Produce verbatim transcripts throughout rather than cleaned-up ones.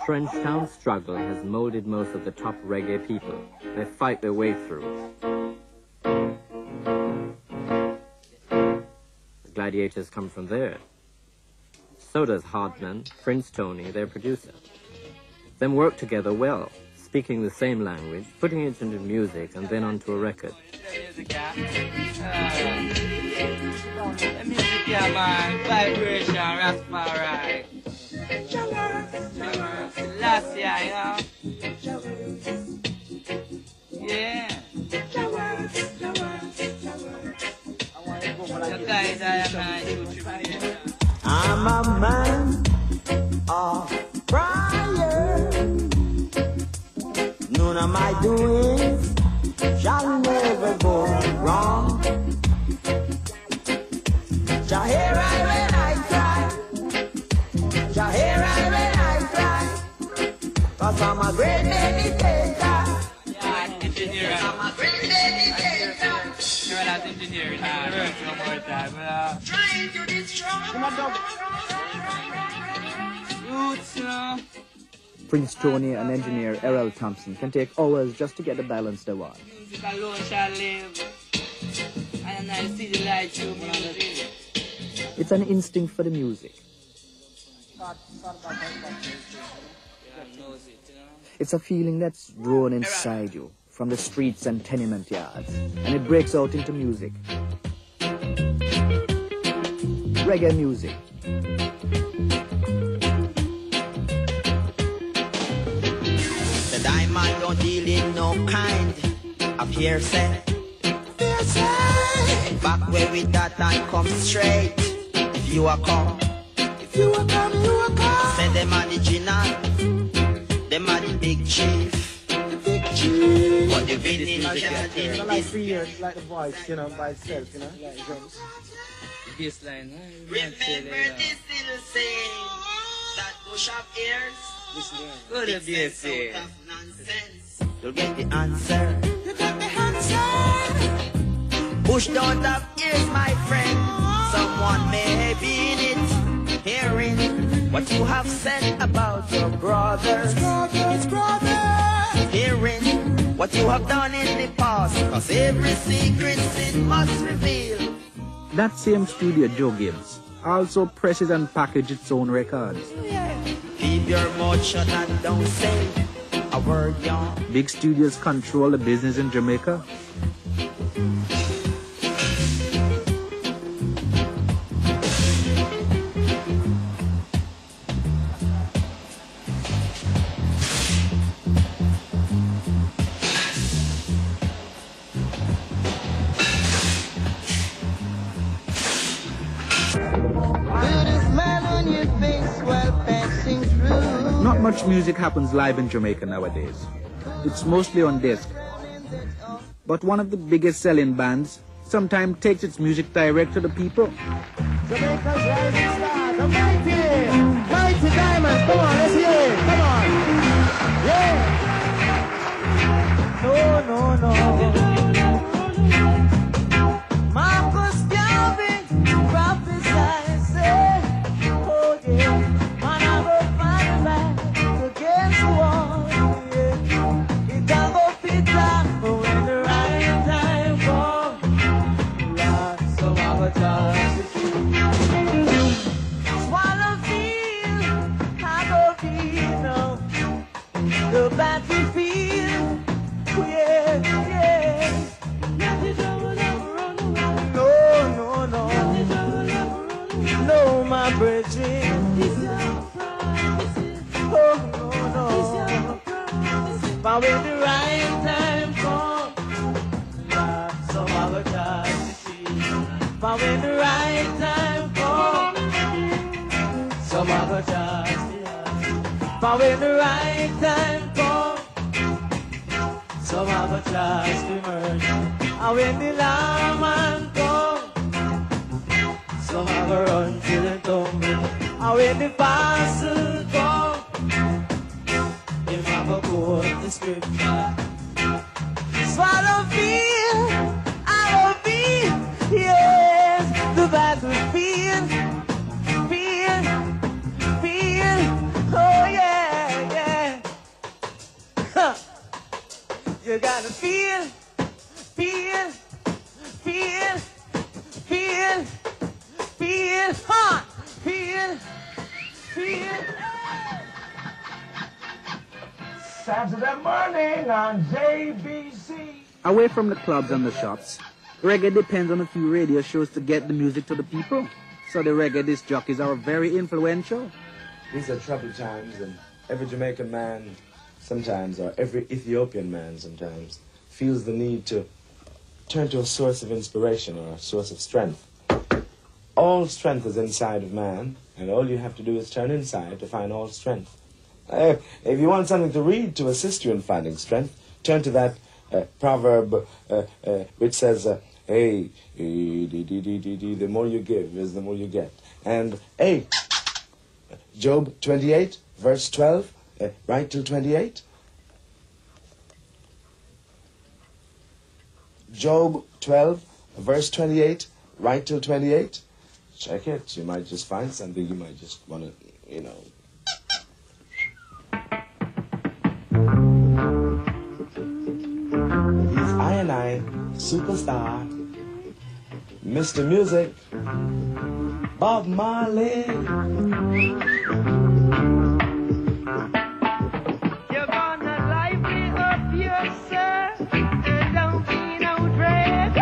Frenchtown struggle has molded most of the top reggae people. They fight their way through. The Gladiators come from there. So does Hardman, Prince Tony, their producer. Them work together well, speaking the same language, putting it into music, and then onto a record. Vibration, Rastafari. Last year, you know? Yeah. The guys I am I'm a man of prayer. None of my doings shall never go wrong. Jah hear I when I cry. Jah hear I when I cry. 'Cause I'm a great meditator. Yeah, engineer. I'm a great meditator. You're not engineering. One more time. Trying to destroy. Roots, you know. Prince Tony and engineer Errol Thompson can take hours just to get the balance they want. Music alone shall live. And I see the light through music. It's an instinct for the music. It's a feeling that's grown inside you from the streets and tenement yards, and it breaks out into music. Reggae music. The diamond don't deal in no kind of hearsay. Hearsay. Back where we that I come straight. If you are come, if you are come, you are come. Say them are the Jinan, them are the big chief. The big chief. What the vintage It's like three years, like the voice, you know, by itself, you know, like drums. Baseline, huh? Remember this little saying that bush of ears. Go to B S C. You'll get the answer. You get the answer. Bush don't have ears, my friend. Someone may be in it, hearing what you have said about your brothers. It's brothers. Hearing what you have done in the past. 'Cause every secret sin must reveal. That same studio, Joe Gibbs, also presses and packages its own records. Keep your mouth shut and don't say a word, young. Big studios control the business in Jamaica. Not much music happens live in Jamaica nowadays. It's mostly on disc. But one of the biggest selling bands sometimes takes its music direct to the people. Jamaica's rising star, the mighty, mighty Diamonds. Come on, let's hear it. Come on. Yeah. No, no, no. Marcus Garvey prophesied, say, oh yeah, man, I go find a man against the wall. Yeah. It can go fit down when the right time comes. Lots of our time. Swallow field, I go feel now. The battlefield, yeah, yeah. No, no, no. No, my brethren. Oh, no, no. But when the right time comes, lots of our time to see. But when the right time comes, some other just but when the right time comes, some other just emerge. And when the lawman comes, some other run to the tumble. And when the parcel comes, if I go quote the scripture, swallow field, I will be, yes, the battlefield. Oh yeah, yeah. feel. Saturday morning on J B C. Away from the clubs and the shops, reggae depends on a few radio shows to get the music to the people. So the reggae disc jockeys are very influential. These are troubled times, and every Jamaican man sometimes, or every Ethiopian man sometimes, feels the need to turn to a source of inspiration or a source of strength. All strength is inside of man, and all you have to do is turn inside to find all strength. Uh, if you want something to read to assist you in finding strength, turn to that uh, proverb uh, uh, which says, uh, hey, eh, dee, dee, dee, dee, dee, the more you give is the more you get. And, hey, Job twenty-eight, verse twelve, uh, right till twenty-eight. Job twelve, verse twenty-eight, right till twenty-eight. Check it. You might just find something. You might just want to, you know. He's I and I, superstar, Mister Music, Bob Marley. You're gonna liven up yourself and don't be no dread.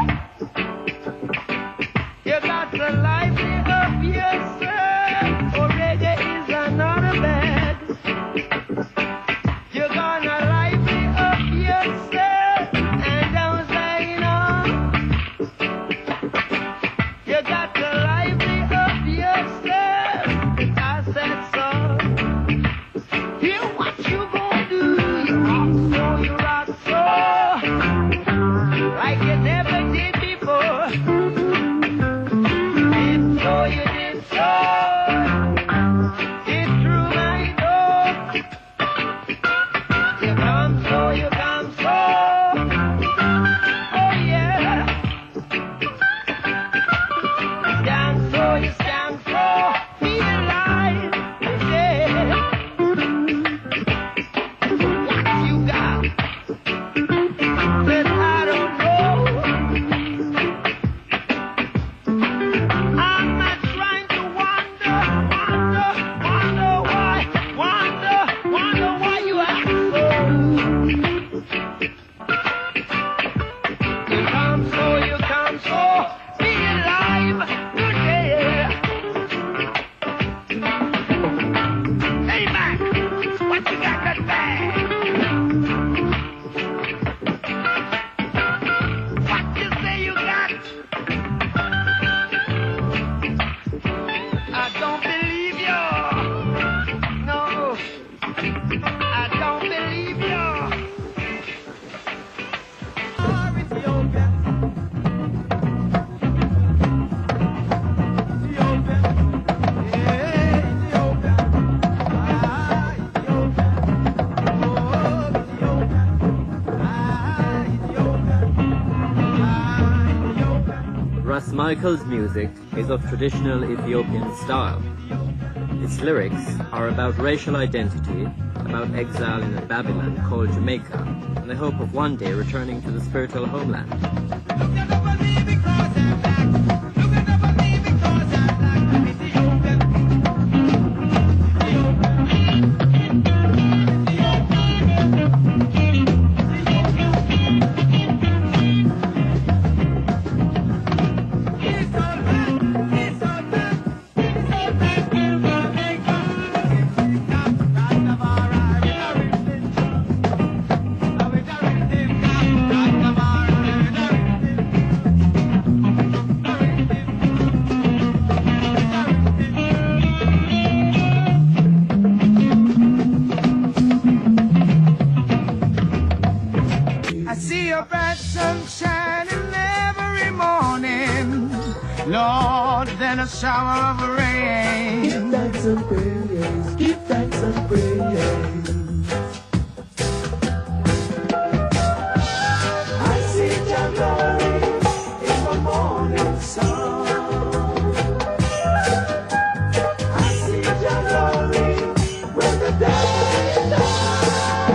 You got to liven up yourself, or reggae is another bed. You're gonna liven up yourself and don't say no. You got to liven up yourself, I said so. Hear what you gonna do, you rock so, you rock so, like you never did before. Did so, you did so, it's through my door. You come so, you come so, oh yeah. You stand so, you stand so, be alive, yeah. What you got that I don't know? I'm not trying to wonder, wonder, wonder why, wonder, wonder why you act so. You come so, you come so, be alive, yeah. Hey Mac, what you got that bag? What you say you got? I don't believe you. No, I don't believe you. Oh, Ethiopia. Ethiopia. Yeah, Ethiopia. Ah, Ethiopia. Oh, Ethiopia. Ah, Ethiopia. Ah, Ethiopia. Russ Michael's music is of traditional Ethiopian style. Its lyrics are about racial identity, about exile in a Babylon called Jamaica, and the hope of one day returning to the spiritual homeland. Look at over me because I'm black. Look at over me because I'm black. I'm Ethiopian. It's all black. It's all black. It's all black in Jamaica. Rastafari with a rhythm. With a rhythm. Rastafari with a rhythm. I see your bright sun shining every morning, Lord, then a shower of rain. Give thanks and praise, give thanks and praise. I see your glory in the morning sun. I see your glory when the day is done.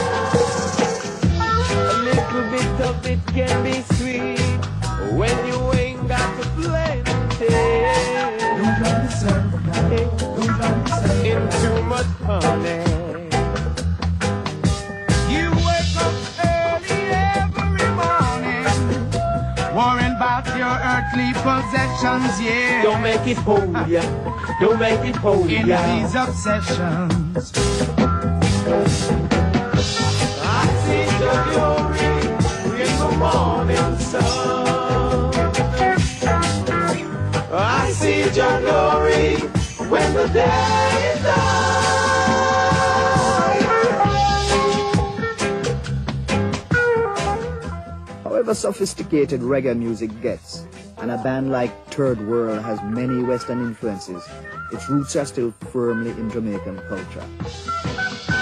A little bit of it can be sweet when you ain't got to play no Don't try to serve God. tail. sessions, yeah. Don't make it hold ya. Don't make it hold In ya. these obsessions. I see your glory in the morning sun. I see your glory when the day is done. However sophisticated reggae music gets, and a band like Third World has many Western influences, its roots are still firmly in Jamaican culture.